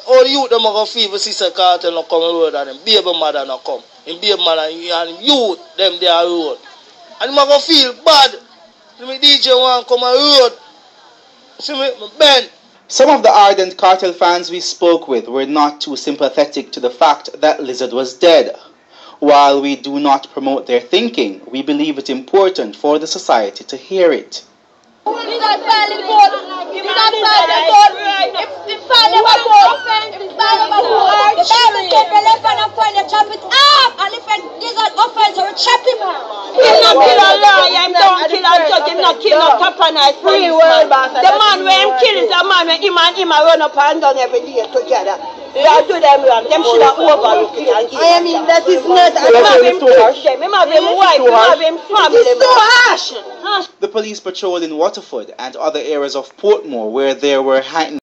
all the youth them are going to feel for Sister Cartel not come on road and them baby mother not come. And baby mother and him youth, them they are road. And him are going to feel bad. See me DJ want come on road. See me, Ben. Some of the ardent Cartel fans we spoke with were not too sympathetic to the fact that Lizard was dead. While we do not promote their thinking, we believe it important for the society to hear it. He's not kill a liar, him don't kill a judge, him not kill no top and nice policeman. The man where him kill is a man where him and him run up and down every day together. They all do them wrong, them should have overlooked it and I mean, that is not... Him have him push them, him have him wife, him have him family. It's so harsh! The police patrolled in Waterford and other areas of Portmore where there were heightened